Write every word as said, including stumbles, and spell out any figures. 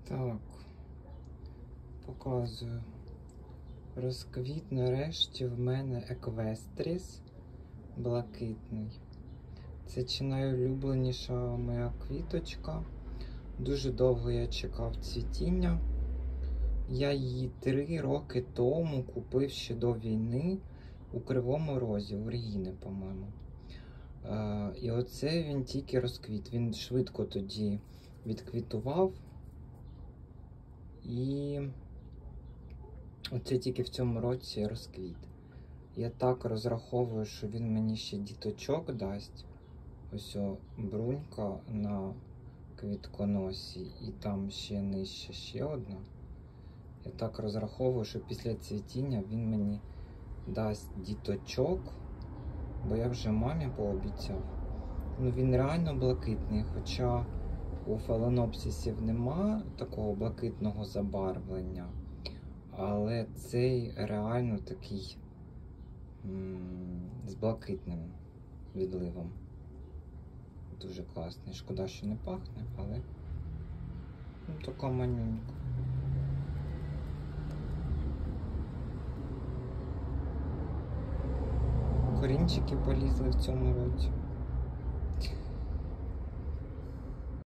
Так, показую. Розквіт нарешті в мене еквестріс блакитний. Це чи найулюбленіша моя квіточка. Дуже довго я чекав цвітіння. Я її три роки тому купив ще до війни у Кривому Розі, у Регіни, по-моєму. Е, і оце він тільки розквіт. Він швидко тоді відквітував. І оце тільки в цьому році розквіт. Я так розраховую, що він мені ще діточок дасть. Ось о, брунька на квітконосі і там ще нижче ще одна. Я так розраховую, що після цвітіння він мені дасть діточок, бо я вже мамі пообіцяв. Ну він реально блакитний, хоча у фаленопсисів нема такого блакитного забарвлення, але цей реально такий м з блакитним відливом. Дуже класний. Шкода, що не пахне, але ну, така манюнька. Корінчики полізли в цьому році.